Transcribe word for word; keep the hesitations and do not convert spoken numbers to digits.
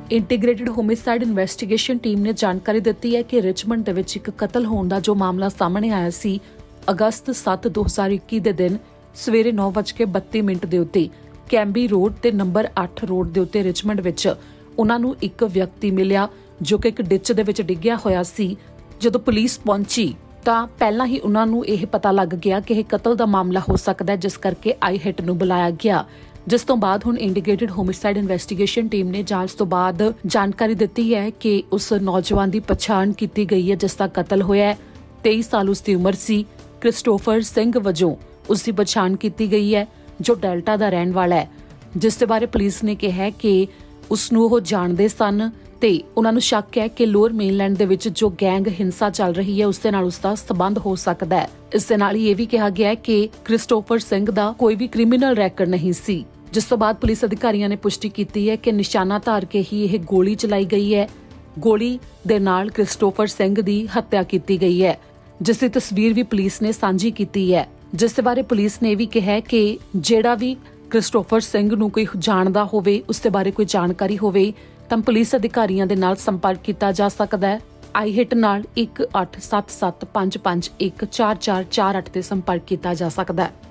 Integrated homicide investigation team ने जानकारी दी है कि रिचमंड दे विच एक कतल होने का जो मामला सामने आया सी अगस्त सत्त दो हज़ार इक्की के दिन सवेरे नौ बज के बत्ती मिनट के उत्ते कैंबी रोड ते नंबर अठ रोड के उत्ते रिचमंड विच उन्हां नूं एक व्यक्ति मिलिया जो कि एक डिच दे विच डिग्गिया होया सी। जदों पुलिस पहुंची तां पहलां ही उन्हां नूं यह पता लग गया कि यह कतल का मामला हो सकता है, जिस करके आई हिट नूं बुलाया गया। जिस तो बाद हुण इंटीग्रेटेड होमिसाइड इन्वेस्टिगेशन टीम ने जांच तो बाद जानकारी दी है कि उस नौजवान की पछाण की गई है जिसका कतल होया है। तेईस साल उसकी उम्र सी। क्रिस्टोफर सिंह वजों उसकी पछाण की गई है जो डेल्टा का रहने वाला है, जिस दे बारे पुलिस ने कहा है कि उसनूं वो जानते सन ते उन्हां नूं शक है कि लोअर मेनलैंड दे विच जो गैंग हिंसा चल रही है उसदे नाल उसका संबंध हो सकता है। इस दे नाल ये भी कहा गया है कि क्रिस्टोफर सिंह दा कोई भी क्रिमिनल रैकड नहीं सी। जिस तो बाद पुलिस अधिकारियों ने पुष्टि की है कि निशाना धार के ही यह गोली चलाई गई है। गोली दे नाल क्रिस्टोफर सिंह दी हत्या की गई है, जिसकी तस्वीर भी पुलिस ने सांझी की है। जिस बारे पुलिस ने भी कहा कि जेड़ा भी क्रिस्टोफर सिंह नूं कोई जानदा होवे उसदे बारे कोई जानकारी होवे तां पुलिस अधिकारियों दे नाल संपर्क किया जा सकता है। आई हिट नाल एक अठ सत्त सत्त पंज पंज एक चार चार चार अठ ते संपर्क किया जा सकता है।